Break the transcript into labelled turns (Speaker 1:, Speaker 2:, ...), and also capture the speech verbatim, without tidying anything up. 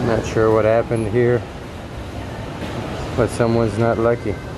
Speaker 1: Not sure what happened here, but someone's not lucky.